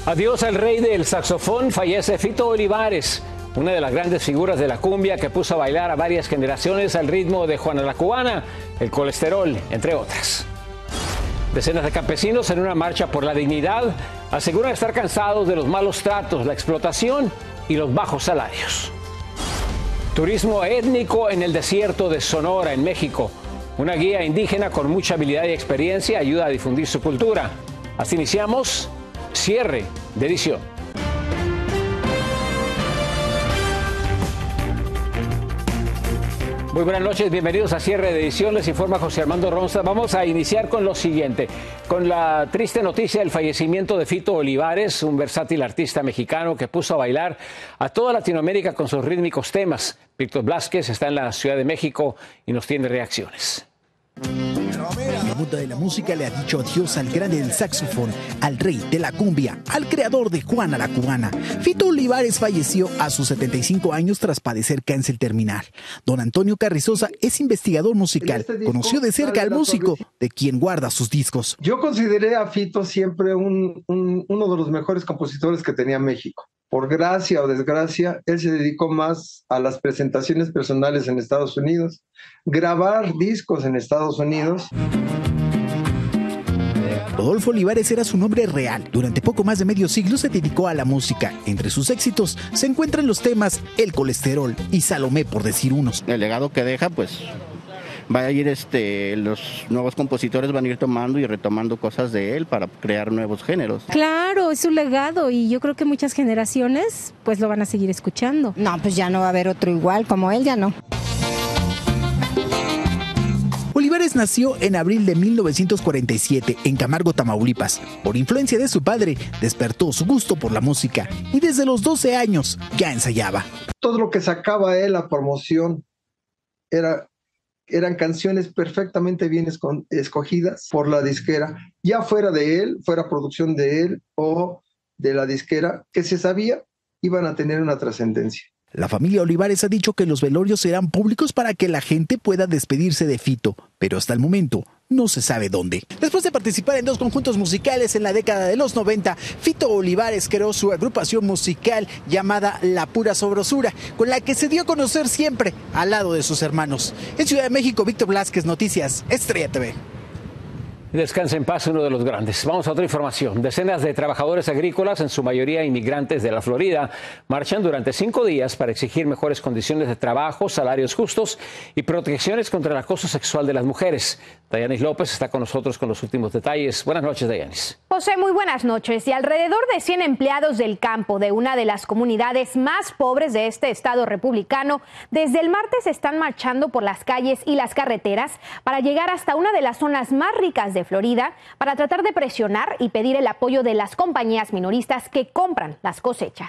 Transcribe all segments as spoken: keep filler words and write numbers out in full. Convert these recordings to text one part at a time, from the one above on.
Adiós al rey del saxofón, fallece Fito Olivares, una de las grandes figuras de la cumbia que puso a bailar a varias generaciones al ritmo de Juana la Cubana, El Colesterol, entre otras. Decenas de campesinos en una marcha por la dignidad aseguran estar cansados de los malos tratos, la explotación y los bajos salarios. Turismo étnico en el desierto de Sonora, en México. Una guía indígena con mucha habilidad y experiencia ayuda a difundir su cultura. Así iniciamos cierre de edición. Muy buenas noches, bienvenidos a Cierre de Edición, les informa José Armando Ronza. Vamos a iniciar con lo siguiente, con la triste noticia del fallecimiento de Fito Olivares, un versátil artista mexicano que puso a bailar a toda Latinoamérica con sus rítmicos temas. Víctor Blázquez está en la Ciudad de México y nos tiene reacciones. El mundo de la música le ha dicho adiós al grande del saxofón, al rey de la cumbia, al creador de Juana la Cubana. Fito Olivares falleció a sus setenta y cinco años tras padecer cáncer terminal. Don Antonio Carrizosa es investigador musical, este conoció de cerca al músico de quien guarda sus discos. Yo consideré a Fito siempre un, un, uno de los mejores compositores que tenía México. Por gracia o desgracia, él se dedicó más a las presentaciones personales en Estados Unidos, grabar discos en Estados Unidos. Rodolfo Olivares era su nombre real. Durante poco más de medio siglo se dedicó a la música. Entre sus éxitos se encuentran los temas El Colesterol y Salomé, por decir unos. El legado que deja, pues, va a ir, este, los nuevos compositores van a ir tomando y retomando cosas de él para crear nuevos géneros. Claro, es un legado y yo creo que muchas generaciones, pues, lo van a seguir escuchando. No, pues ya no va a haber otro igual como él, ya no. Olivares nació en abril de mil novecientos cuarenta y siete en Camargo, Tamaulipas. Por influencia de su padre, despertó su gusto por la música y desde los doce años ya ensayaba. Todo lo que sacaba él a promoción era, eran canciones perfectamente bien esco- escogidas por la disquera, ya fuera de él, fuera producción de él o de la disquera, que se sabía iban a tener una trascendencia. La familia Olivares ha dicho que los velorios serán públicos para que la gente pueda despedirse de Fito, pero hasta el momento no se sabe dónde. Después de participar en dos conjuntos musicales en la década de los noventa, Fito Olivares creó su agrupación musical llamada La Pura Sabrosura, con la que se dio a conocer siempre al lado de sus hermanos. En Ciudad de México, Víctor Blázquez, Noticias, Estrella T V. Descanse en paz uno de los grandes. Vamos a otra información. Decenas de trabajadores agrícolas, en su mayoría inmigrantes de la Florida, marchan durante cinco días para exigir mejores condiciones de trabajo, salarios justos y protecciones contra el acoso sexual de las mujeres. Dayanis López está con nosotros con los últimos detalles. Buenas noches, Dayanis. José, muy buenas noches. Y alrededor de cien empleados del campo de una de las comunidades más pobres de este estado republicano, desde el martes están marchando por las calles y las carreteras para llegar hasta una de las zonas más ricas de Florida para tratar de presionar y pedir el apoyo de las compañías minoristas que compran las cosechas.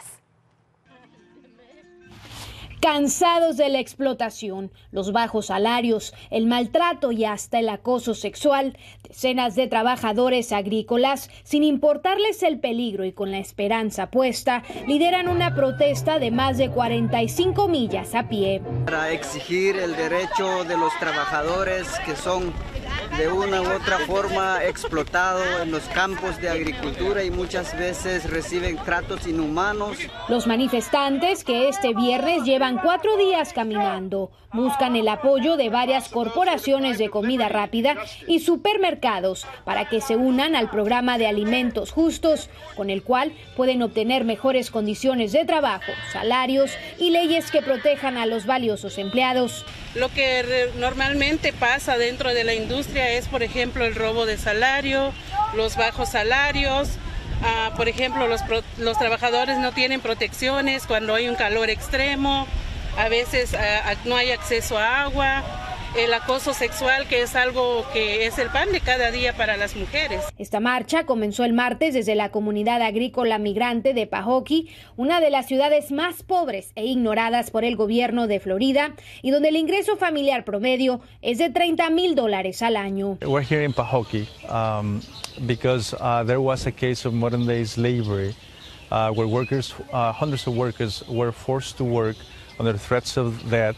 Cansados de la explotación, los bajos salarios, el maltrato y hasta el acoso sexual, decenas de trabajadores agrícolas, sin importarles el peligro y con la esperanza puesta, lideran una protesta de más de cuarenta y cinco millas a pie. Para exigir el derecho de los trabajadores que son de una u otra forma explotados en los campos de agricultura y muchas veces reciben tratos inhumanos. Los manifestantes, que este viernes llevan cuatro días caminando, buscan el apoyo de varias corporaciones de comida rápida y supermercados para que se unan al programa de alimentos justos, con el cual pueden obtener mejores condiciones de trabajo, salarios y leyes que protejan a los valiosos empleados. Lo que normalmente pasa dentro de la industria es, por ejemplo, el robo de salario, los bajos salarios. Uh, por ejemplo, los, pro, los trabajadores no tienen protecciones cuando hay un calor extremo, a veces uh, no hay acceso a agua, el acoso sexual, que es algo que es el pan de cada día para las mujeres. Esta marcha comenzó el martes desde la comunidad agrícola migrante de Pahokee, una de las ciudades más pobres e ignoradas por el gobierno de Florida y donde el ingreso familiar promedio es de treinta mil dólares al año. We're here in Pahokee um, because uh, there was a case of modern day slavery uh, where workers, uh, hundreds of workers were forced to work under threats of death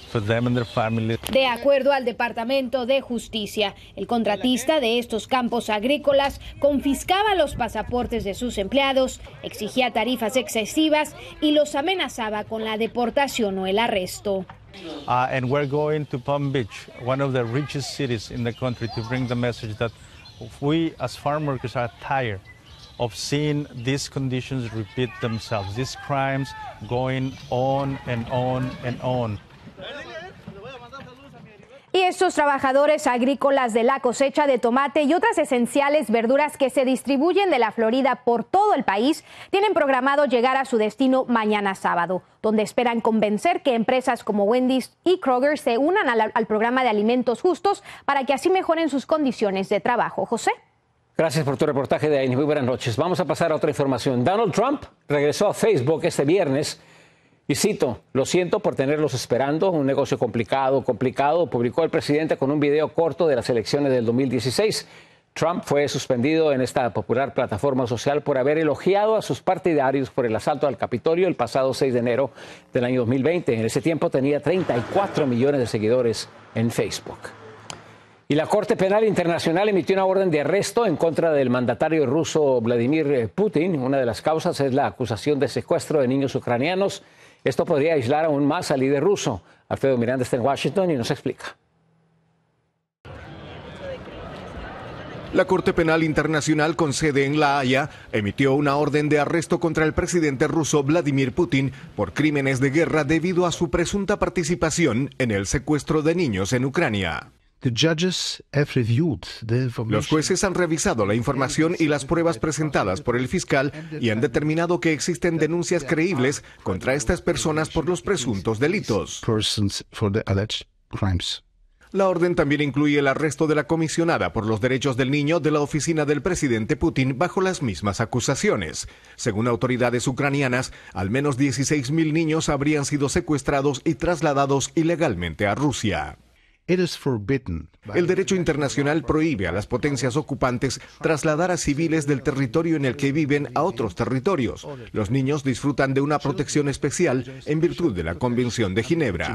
for them and their families. De acuerdo al Departamento de Justicia, el contratista de estos campos agrícolas confiscaba los pasaportes de sus empleados, exigía tarifas excesivas y los amenazaba con la deportación o el arresto. Uh, and we're going to Palm Beach, one of the richest cities in the country, to bring the message that we as farm workers are tired of seeing these conditions repeat themselves, these crimes going on and on and on. Y estos trabajadores agrícolas de la cosecha de tomate y otras esenciales verduras que se distribuyen de la Florida por todo el país tienen programado llegar a su destino mañana sábado, donde esperan convencer que empresas como Wendy's y Kroger se unan al, al programa de alimentos justos para que así mejoren sus condiciones de trabajo. José. Gracias por tu reportaje, Daini. Muy buenas noches. Vamos a pasar a otra información. Donald Trump regresó a Facebook este viernes. Y cito, lo siento por tenerlos esperando, un negocio complicado, complicado, publicó el presidente con un video corto de las elecciones del dos mil dieciséis. Trump fue suspendido en esta popular plataforma social por haber elogiado a sus partidarios por el asalto al Capitolio el pasado seis de enero del año dos mil veinte. En ese tiempo tenía treinta y cuatro millones de seguidores en Facebook. Y la Corte Penal Internacional emitió una orden de arresto en contra del mandatario ruso Vladimir Putin. Una de las causas es la acusación de secuestro de niños ucranianos. Esto podría aislar aún más al líder ruso. Alfredo Miranda está en Washington y nos explica. La Corte Penal Internacional con sede en La Haya emitió una orden de arresto contra el presidente ruso Vladimir Putin por crímenes de guerra debido a su presunta participación en el secuestro de niños en Ucrania. Los jueces han revisado la información y las pruebas presentadas por el fiscal y han determinado que existen denuncias creíbles contra estas personas por los presuntos delitos. La orden también incluye el arresto de la comisionada por los derechos del niño de la oficina del presidente Putin bajo las mismas acusaciones. Según autoridades ucranianas, al menos dieciséis mil niños habrían sido secuestrados y trasladados ilegalmente a Rusia. El derecho internacional prohíbe a las potencias ocupantes trasladar a civiles del territorio en el que viven a otros territorios. Los niños disfrutan de una protección especial en virtud de la Convención de Ginebra.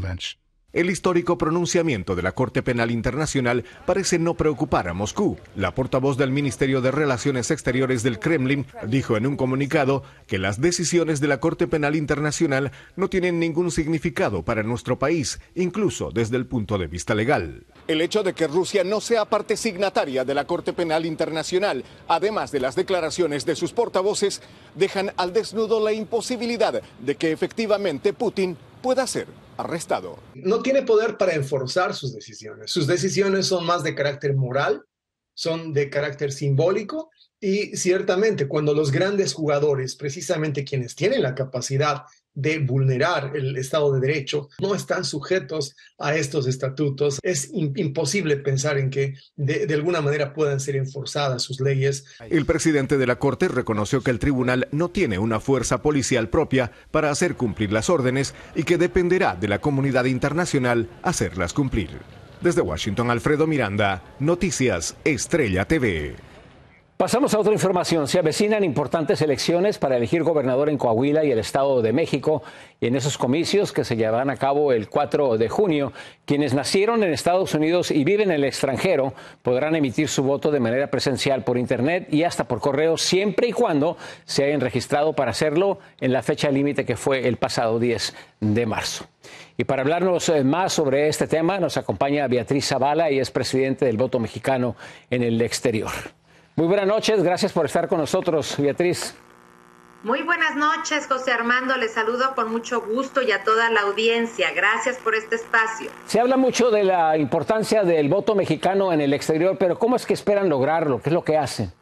El histórico pronunciamiento de la Corte Penal Internacional parece no preocupar a Moscú. La portavoz del Ministerio de Relaciones Exteriores del Kremlin dijo en un comunicado que las decisiones de la Corte Penal Internacional no tienen ningún significado para nuestro país, incluso desde el punto de vista legal. El hecho de que Rusia no sea parte signataria de la Corte Penal Internacional, además de las declaraciones de sus portavoces, dejan al desnudo la imposibilidad de que efectivamente Putin pueda ser arrestado. No tiene poder para enforzar sus decisiones. Sus decisiones son más de carácter moral, son de carácter simbólico y ciertamente cuando los grandes jugadores, precisamente quienes tienen la capacidad de vulnerar el Estado de Derecho, no están sujetos a estos estatutos, es imposible pensar en que de, de alguna manera puedan ser enforzadas sus leyes. El presidente de la Corte reconoció que el tribunal no tiene una fuerza policial propia para hacer cumplir las órdenes y que dependerá de la comunidad internacional hacerlas cumplir. Desde Washington, Alfredo Miranda, Noticias Estrella T V. Pasamos a otra información. Se avecinan importantes elecciones para elegir gobernador en Coahuila y el Estado de México. Y en esos comicios que se llevarán a cabo el cuatro de junio, quienes nacieron en Estados Unidos y viven en el extranjero podrán emitir su voto de manera presencial por Internet y hasta por correo, siempre y cuando se hayan registrado para hacerlo en la fecha límite que fue el pasado diez de marzo. Y para hablarnos más sobre este tema nos acompaña Beatriz Zavala y es presidente del Voto Mexicano en el Exterior. Muy buenas noches, gracias por estar con nosotros, Beatriz. Muy buenas noches, José Armando, les saludo con mucho gusto y a toda la audiencia. Gracias por este espacio. Se habla mucho de la importancia del voto mexicano en el exterior, pero ¿cómo es que esperan lograrlo? ¿Qué es lo que hacen?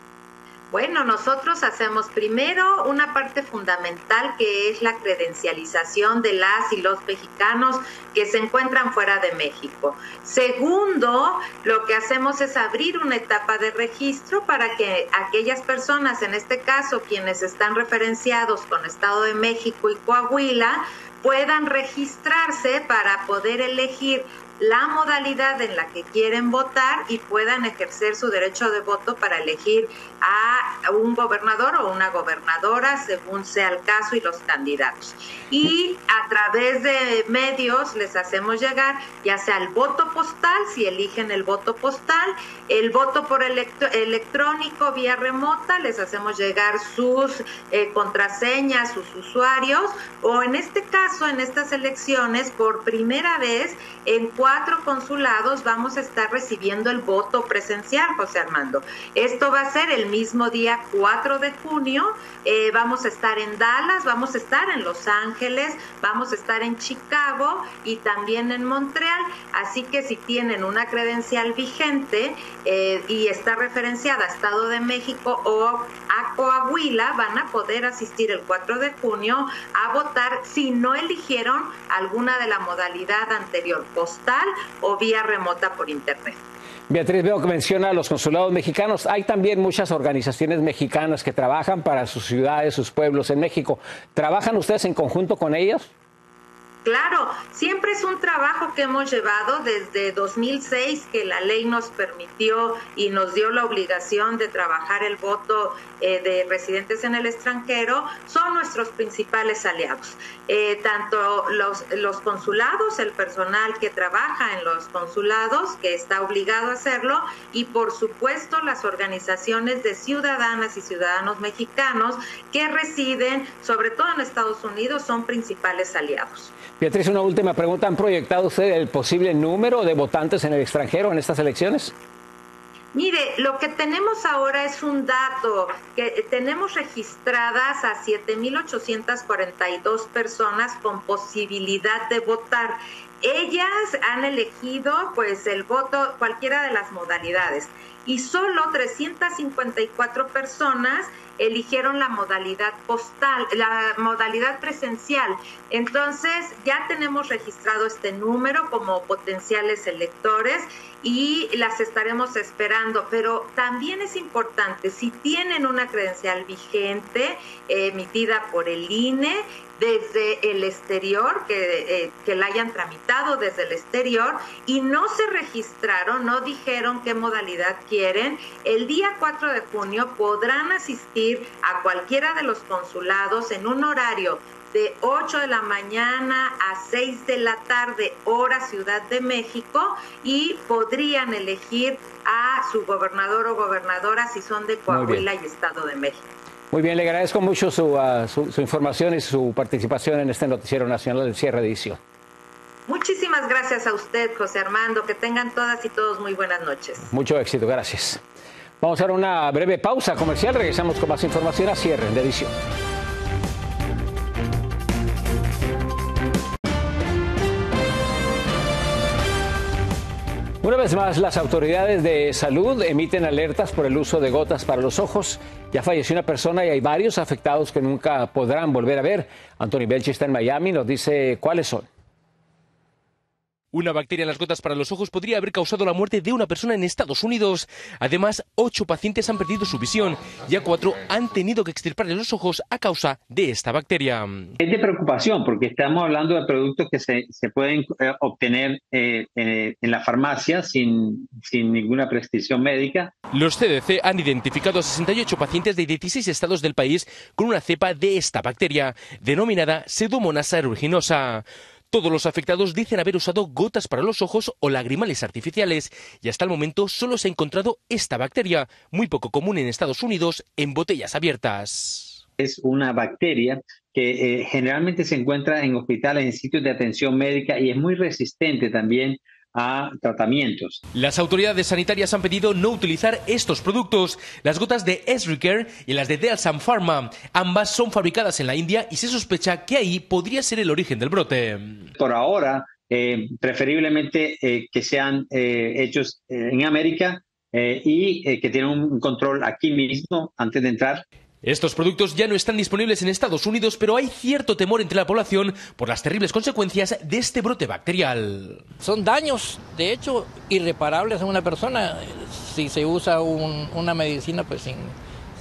Bueno, nosotros hacemos primero una parte fundamental que es la credencialización de las y los mexicanos que se encuentran fuera de México. Segundo, lo que hacemos es abrir una etapa de registro para que aquellas personas, en este caso quienes están referenciados con Estado de México y Coahuila, puedan registrarse para poder elegir la modalidad en la que quieren votar y puedan ejercer su derecho de voto para elegir a un gobernador o una gobernadora según sea el caso y los candidatos. Y a través de medios les hacemos llegar ya sea el voto postal, si eligen el voto postal, el voto por electro- electrónico vía remota, les hacemos llegar sus eh, contraseñas, sus usuarios, o en este caso, en estas elecciones, por primera vez en cuatro consulados vamos a estar recibiendo el voto presencial, José Armando. Esto va a ser el mismo día cuatro de junio, eh, vamos a estar en Dallas, vamos a estar en Los Ángeles, vamos a estar en Chicago y también en Montreal, así que si tienen una credencial vigente eh, y está referenciada a Estado de México o a Coahuila, van a poder asistir el cuatro de junio a votar si no eligieron alguna de la modalidad anterior, postal o vía remota por internet. Beatriz, veo que menciona a los consulados mexicanos. Hay también muchas organizaciones mexicanas que trabajan para sus ciudades, sus pueblos en México. ¿Trabajan ustedes en conjunto con ellos? Claro, siempre es un trabajo que hemos llevado desde dos mil seis, que la ley nos permitió y nos dio la obligación de trabajar el voto eh, de residentes en el extranjero. Son nuestros principales aliados, eh, tanto los, los consulados, el personal que trabaja en los consulados, que está obligado a hacerlo, y por supuesto las organizaciones de ciudadanas y ciudadanos mexicanos que residen, sobre todo en Estados Unidos, son principales aliados. Beatriz, una última pregunta. ¿Han proyectado usted el posible número de votantes en el extranjero en estas elecciones? Mire, lo que tenemos ahora es un dato, que tenemos registradas a siete mil ochocientas cuarenta y dos personas con posibilidad de votar. Ellas han elegido pues el voto, cualquiera de las modalidades, y solo trescientas cincuenta y cuatro personas eligieron la modalidad postal, la modalidad presencial. Entonces ya tenemos registrado este número como potenciales electores y las estaremos esperando, pero también es importante, si tienen una credencial vigente eh, emitida por el I N E desde el exterior, que, eh, que la hayan tramitado desde el exterior y no se registraron, no dijeron qué modalidad quieren, el día cuatro de junio podrán asistir a cualquiera de los consulados en un horario de ocho de la mañana a seis de la tarde, hora Ciudad de México, y podrían elegir a su gobernador o gobernadora si son de Coahuila y Estado de México. Muy bien, le agradezco mucho su, uh, su, su información y su participación en este Noticiero Nacional del Cierre de Edición. Muchísimas gracias a usted, José Armando. Que tengan todas y todos muy buenas noches. Mucho éxito, gracias. Vamos a hacer una breve pausa comercial. Regresamos con más información a Cierre de Edición. Una vez más, las autoridades de salud emiten alertas por el uso de gotas para los ojos. Ya falleció una persona y hay varios afectados que nunca podrán volver a ver. Anthony Belchi está en Miami, nos dice cuáles son. Una bacteria en las gotas para los ojos podría haber causado la muerte de una persona en Estados Unidos. Además, ocho pacientes han perdido su visión y a cuatro han tenido que extirparle los ojos a causa de esta bacteria. Es de preocupación porque estamos hablando de productos que se, se pueden eh, obtener eh, eh, en la farmacia sin, sin ninguna prescripción médica. Los C D C han identificado a sesenta y ocho pacientes de dieciséis estados del país con una cepa de esta bacteria, denominada Pseudomonas aeruginosa. Todos los afectados dicen haber usado gotas para los ojos o lagrimales artificiales y hasta el momento solo se ha encontrado esta bacteria, muy poco común en Estados Unidos, en botellas abiertas. Es una bacteria que eh, generalmente se encuentra en hospitales, en sitios de atención médica y es muy resistente también a tratamientos. Las autoridades sanitarias han pedido no utilizar estos productos. Las gotas de Esricare y las de Dealsan Pharma, ambas son fabricadas en la India y se sospecha que ahí podría ser el origen del brote. Por ahora, eh, preferiblemente eh, que sean eh, hechos eh, en América eh, y eh, que tienen un control aquí mismo antes de entrar. Estos productos ya no están disponibles en Estados Unidos, pero hay cierto temor entre la población por las terribles consecuencias de este brote bacterial. Son daños, de hecho, irreparables en una persona si se usa un, una medicina pues sin,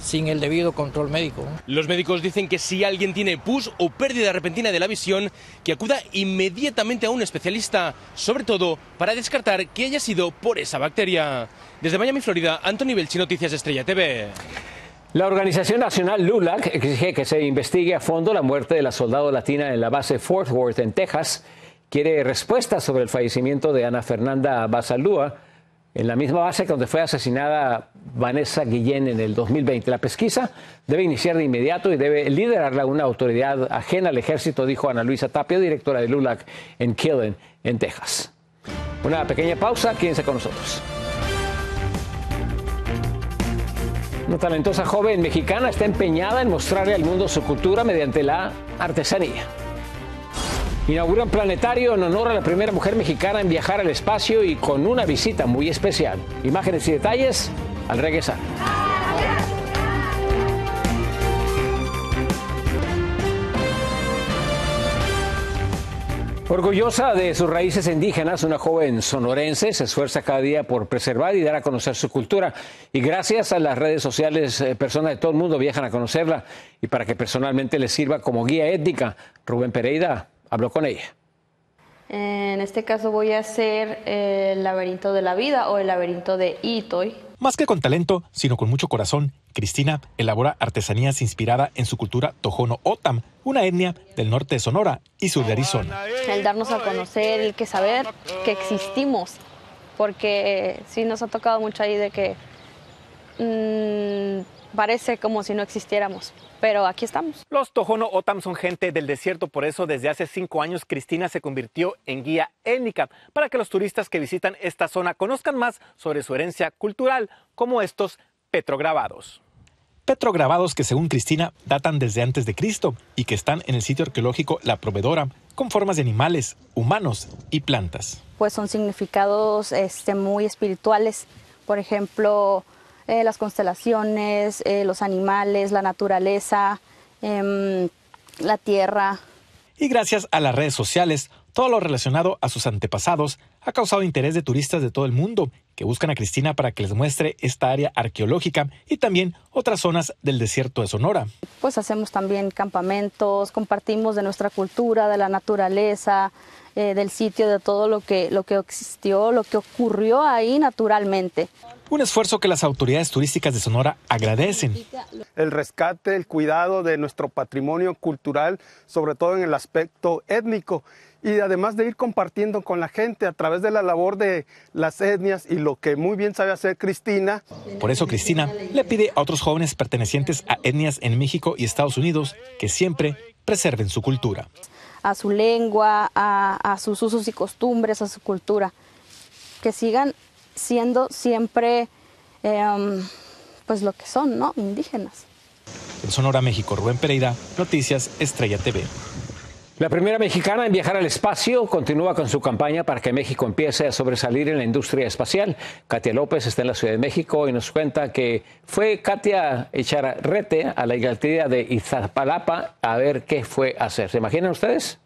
sin el debido control médico. Los médicos dicen que si alguien tiene pus o pérdida repentina de la visión, que acuda inmediatamente a un especialista, sobre todo para descartar que haya sido por esa bacteria. Desde Miami, Florida, Anthony Belchi, Noticias Estrella T V. La Organización Nacional LULAC exige que se investigue a fondo la muerte de la soldado latina en la base Fort Worth, en Texas. Quiere respuestas sobre el fallecimiento de Ana Fernanda Basalúa, en la misma base donde fue asesinada Vanessa Guillén en el dos mil veinte. La pesquisa debe iniciar de inmediato y debe liderarla una autoridad ajena al ejército, dijo Ana Luisa Tapia, directora de LULAC en Killen, en Texas. Una pequeña pausa, quédense con nosotros. Una talentosa joven mexicana está empeñada en mostrarle al mundo su cultura mediante la artesanía. Inauguran planetario en honor a la primera mujer mexicana en viajar al espacio y con una visita muy especial. Imágenes y detalles al regresar. Orgullosa de sus raíces indígenas, una joven sonorense se esfuerza cada día por preservar y dar a conocer su cultura. Y gracias a las redes sociales, personas de todo el mundo viajan a conocerla. Y para que personalmente les sirva como guía étnica, Rubén Pereira habló con ella. En este caso voy a hacer el laberinto de la vida o el laberinto de Itoy. Más que con talento, sino con mucho corazón, Cristina elabora artesanías inspirada en su cultura Tohono O'odham, una etnia del norte de Sonora y sur de Arizona. El darnos a conocer, el que saber que existimos, porque sí nos ha tocado mucho ahí de que mmm, parece como si no existiéramos. Pero aquí estamos. Los Tohono O'odham son gente del desierto, por eso desde hace cinco años Cristina se convirtió en guía étnica para que los turistas que visitan esta zona conozcan más sobre su herencia cultural, como estos petrograbados. Petrograbados que según Cristina datan desde antes de Cristo y que están en el sitio arqueológico La Proveedora con formas de animales, humanos y plantas. Pues son significados este, muy espirituales, por ejemplo, Eh, las constelaciones, eh, los animales, la naturaleza, eh, la tierra. Y gracias a las redes sociales, todo lo relacionado a sus antepasados ha causado interés de turistas de todo el mundo que buscan a Cristina para que les muestre esta área arqueológica y también otras zonas del desierto de Sonora. Pues hacemos también campamentos, compartimos de nuestra cultura, de la naturaleza, eh, del sitio, de todo lo que, lo que existió, lo que ocurrió ahí naturalmente. Un esfuerzo que las autoridades turísticas de Sonora agradecen. El rescate, el cuidado de nuestro patrimonio cultural, sobre todo en el aspecto étnico, y además de ir compartiendo con la gente a través de la labor de las etnias y lo que muy bien sabe hacer Cristina. Por eso Cristina le pide a otros jóvenes pertenecientes a etnias en México y Estados Unidos que siempre preserven su cultura. A su lengua, a, a sus usos y costumbres, a su cultura, que sigan siendo siempre eh, pues lo que son, ¿no? Indígenas. En Sonora, México, Rubén Pereira, Noticias Estrella T V. La primera mexicana en viajar al espacio continúa con su campaña para que México empiece a sobresalir en la industria espacial. Katia López está en la Ciudad de México y nos cuenta que fue Katia Echarrete a la alcaldía de Iztapalapa a ver qué fue a hacer. ¿Se imaginan ustedes?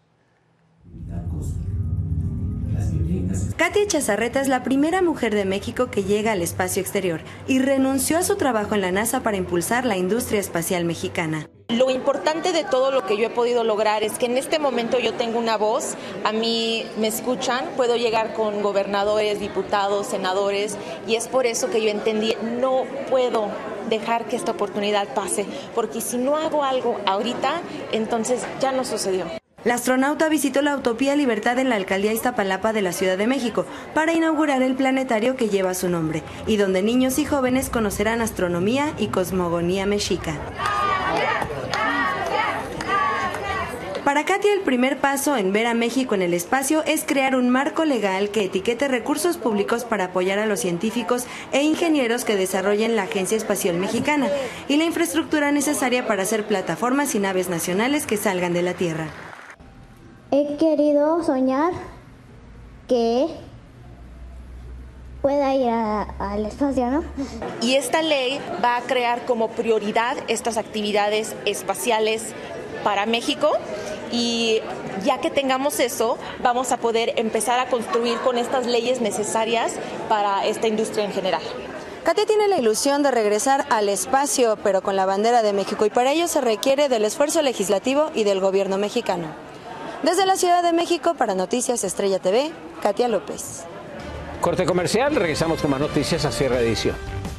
Katia Echarrete es la primera mujer de México que llega al espacio exterior y renunció a su trabajo en la NASA para impulsar la industria espacial mexicana. Lo importante de todo lo que yo he podido lograr es que en este momento yo tengo una voz, a mí me escuchan, puedo llegar con gobernadores, diputados, senadores, y es por eso que yo entendí, no puedo dejar que esta oportunidad pase, porque si no hago algo ahorita, entonces ya no sucedió. La astronauta visitó la Utopía Libertad en la alcaldía Iztapalapa de la Ciudad de México para inaugurar el planetario que lleva su nombre y donde niños y jóvenes conocerán astronomía y cosmogonía mexica. Para Katia, el primer paso en ver a México en el espacio es crear un marco legal que etiquete recursos públicos para apoyar a los científicos e ingenieros que desarrollen la Agencia Espacial Mexicana y la infraestructura necesaria para hacer plataformas y naves nacionales que salgan de la Tierra. He querido soñar que pueda ir a, al espacio, ¿no? Y esta ley va a crear como prioridad estas actividades espaciales para México, y ya que tengamos eso, vamos a poder empezar a construir con estas leyes necesarias para esta industria en general. Katia tiene la ilusión de regresar al espacio, pero con la bandera de México, y para ello se requiere del esfuerzo legislativo y del gobierno mexicano. Desde la Ciudad de México, para Noticias Estrella T V, Katia López. Corte comercial, regresamos con más noticias a cierre de edición.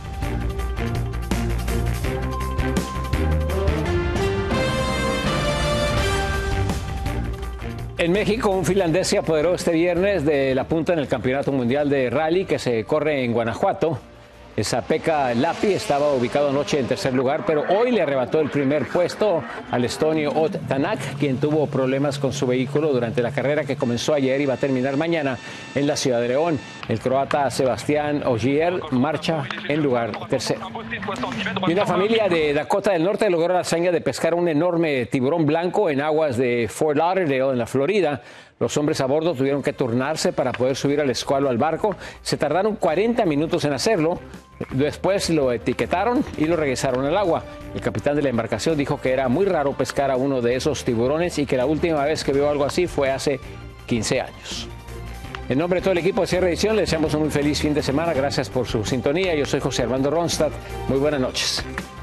En México, un finlandés se apoderó este viernes de la punta en el Campeonato Mundial de Rally que se corre en Guanajuato. Esa-Pekka Lappi estaba ubicado anoche en tercer lugar, pero hoy le arrebató el primer puesto al estonio Ott Tänak, quien tuvo problemas con su vehículo durante la carrera que comenzó ayer y va a terminar mañana en la ciudad de León. El croata Sebastián Ogier marcha en lugar tercero. Y una familia de Dakota del Norte logró la hazaña de pescar un enorme tiburón blanco en aguas de Fort Lauderdale, en la Florida. Los hombres a bordo tuvieron que turnarse para poder subir al escualo al barco. Se tardaron cuarenta minutos en hacerlo. Después lo etiquetaron y lo regresaron al agua. El capitán de la embarcación dijo que era muy raro pescar a uno de esos tiburones y que la última vez que vio algo así fue hace quince años. En nombre de todo el equipo de Cierre Edición, les deseamos un muy feliz fin de semana. Gracias por su sintonía. Yo soy José Armando Ronstadt. Muy buenas noches.